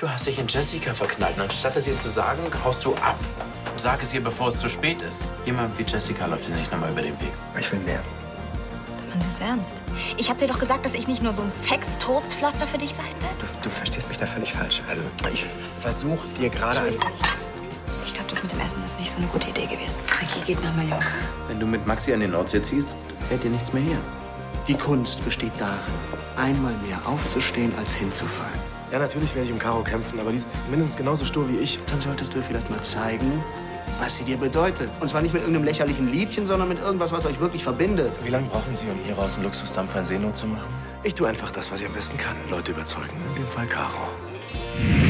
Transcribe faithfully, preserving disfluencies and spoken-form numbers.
Du hast dich in Jessica verknallt. Und anstatt es ihr zu sagen, haust du ab. Und sag es ihr, bevor es zu spät ist. Jemand wie Jessica läuft dir nicht nochmal über den Weg. Ich will mehr. Meinen Sie es ernst? Ich hab dir doch gesagt, dass ich nicht nur so ein Sex-Trostpflaster für dich sein will. Du, du verstehst mich da völlig falsch. Also, ich versuche dir gerade... Ich glaube, das mit dem Essen ist nicht so eine gute Idee gewesen. Ricky geht nach Mallorca. Wenn du mit Maxi an den Nordsee ziehst, fällt dir nichts mehr hier. Die Kunst besteht darin, einmal mehr aufzustehen, als hinzufallen. Ja, natürlich werde ich um Caro kämpfen, aber die ist mindestens genauso stur wie ich. Dann solltest du ihr vielleicht mal zeigen, was sie dir bedeutet. Und zwar nicht mit irgendeinem lächerlichen Liedchen, sondern mit irgendwas, was euch wirklich verbindet. Wie lange brauchen Sie, um hier raus einen Luxusdampfer in Seenot zu machen? Ich tue einfach das, was ich am besten kann. Leute überzeugen. In dem Fall Caro.